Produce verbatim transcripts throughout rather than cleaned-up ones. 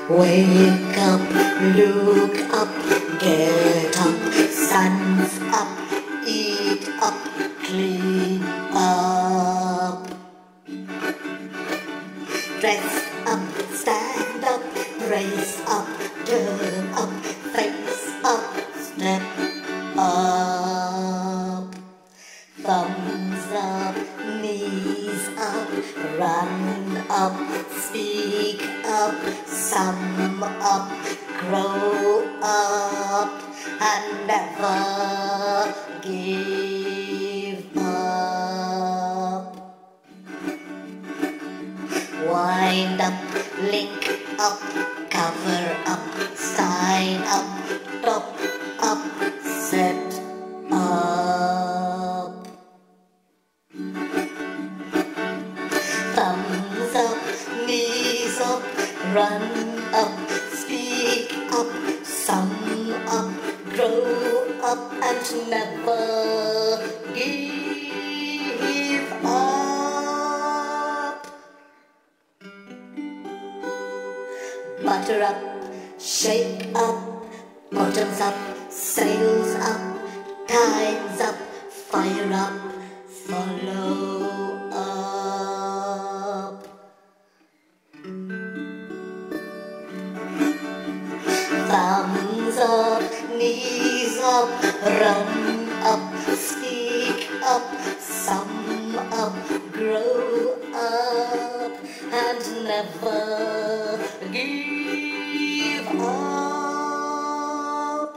Wake up, look up, get up, sun's up, eat up, clean up. Dress up, stand up, brace up, turn up, face up, step up. Thumbs up, knees up, run up, speak up, sum up, grow up, and never give up. Wind up, link up, cover up, sign up, top up, set up. Thumbs up, knees up, run up, speak up, sum up, grow up, and never give up. Butter up, shake up, bottoms up, sails up, times up, fire up, follow up. Thumbs up, knees up, run up, speak up, sum up, grow up, and never give up.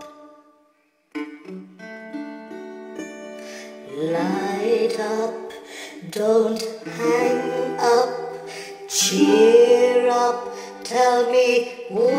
Light up, don't hang up, cheer up, tell me